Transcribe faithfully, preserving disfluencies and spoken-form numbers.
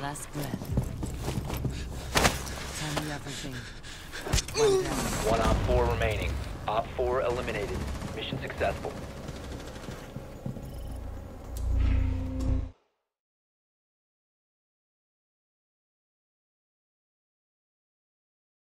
last breath. Tell me everything. One down. One op four remaining. Op four eliminated. Mission successful.